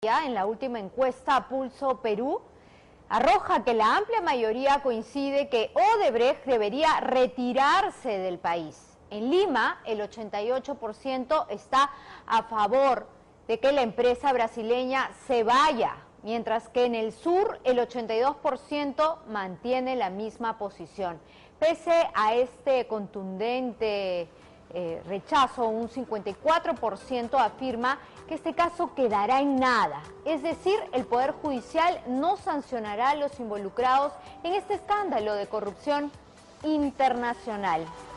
En la última encuesta Pulso Perú arroja que la amplia mayoría coincide que Odebrecht debería retirarse del país. En Lima, el 88% está a favor de que la empresa brasileña se vaya, mientras que en el sur el 82% mantiene la misma posición. Pese a este contundente rechazo, un 54% afirma que este caso quedará en nada. Es decir, el Poder Judicial no sancionará a los involucrados en este escándalo de corrupción internacional.